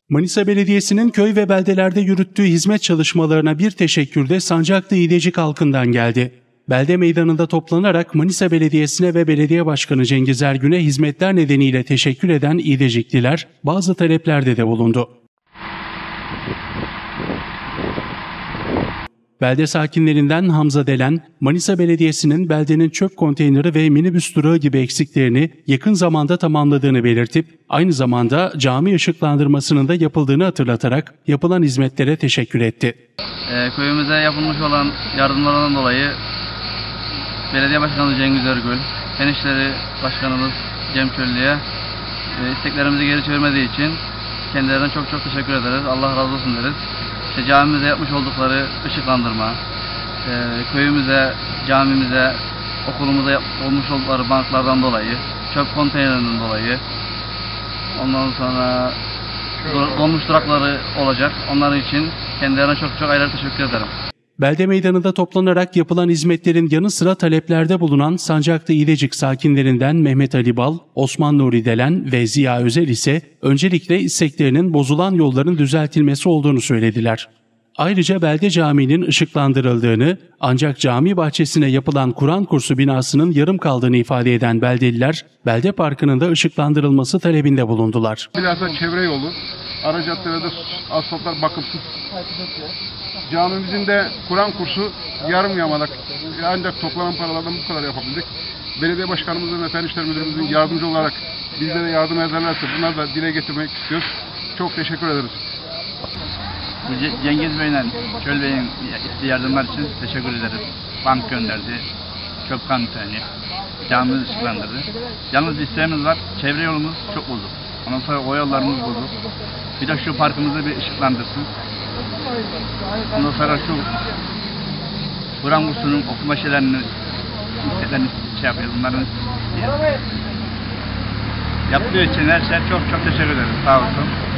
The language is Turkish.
Manisa Belediyesi'nin köy ve beldelerde yürüttüğü hizmet çalışmalarına bir teşekkür de Sancaklı İdecik halkından geldi. Belde meydanında toplanarak Manisa Belediyesi'ne ve Belediye Başkanı Cengiz Ergün'e hizmetler nedeniyle teşekkür eden İdecikliler bazı taleplerde de bulundu. Belde sakinlerinden Hamza Delen, Manisa Belediyesi'nin beldenin çöp konteyneri ve minibüs durağı gibi eksiklerini yakın zamanda tamamladığını belirtip, aynı zamanda cami ışıklandırmasının da yapıldığını hatırlatarak yapılan hizmetlere teşekkür etti. Köyümüze yapılmış olan yardımlardan dolayı Belediye Başkanı Cengiz Ergün, Fen İşleri Başkanımız Cem Çöllü'ye isteklerimizi geri çevirmediği için kendilerine çok teşekkür ederiz. Allah razı olsun deriz. Camimize yapmış oldukları ışıklandırma, köyümüze, camimize, okulumuza olmuş oldukları banklardan dolayı, çöp konteynerinden dolayı, ondan sonra dolmuş durakları olacak. Onların için kendilerine çok ayrı teşekkür ederim. Belde meydanında toplanarak yapılan hizmetlerin yanı sıra taleplerde bulunan Sancaklı İdecik sakinlerinden Mehmet Ali Bal, Osman Nuri Delen ve Ziya Özel ise öncelikle isteklerinin bozulan yolların düzeltilmesi olduğunu söylediler. Ayrıca Belde Camii'nin ışıklandırıldığını, ancak cami bahçesine yapılan Kur'an kursu binasının yarım kaldığını ifade eden beldeliler, Belde Parkı'nın da ışıklandırılması talebinde bulundular. Bilhassa çevre yolu, ara caddelerde asfaltlar bakımsız. Camimizin de Kur'an kursu yarım yamalak. Ancak toplanan paralardan bu kadar yapabildik. Belediye Başkanımızın ve Fen İşleri Müdürümüzün yardımcı olarak bizlere yardım ederlerse bunları da dile getirmek istiyoruz. Çok teşekkür ederiz. Cengiz Bey'le Çöl Bey'in yardımlar için teşekkür ederiz. Bank gönderdi, çöp konteyni, camimizi ışıklandırdı. Yalnız bir isteğimiz var, çevre yolumuz çok bozuk. Ondan sonra o yollarımız bozuk. Bir de şu parkımızı bir ışıklandırsın. Ondan sonra şu Kur'an kursunun okuma şeylerini yapıyor. Bunların yaptığı için her şey çok teşekkür ederiz. Sağ olsun.